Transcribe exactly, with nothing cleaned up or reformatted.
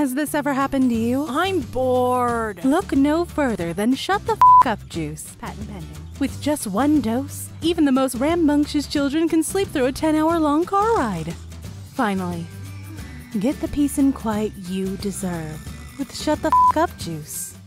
Has this ever happened to you? I'm bored. Look no further than Shut the F Up Juice. Patent pending. With just one dose, even the most rambunctious children can sleep through a ten hour long car ride. Finally, get the peace and quiet you deserve with Shut the F Up Juice.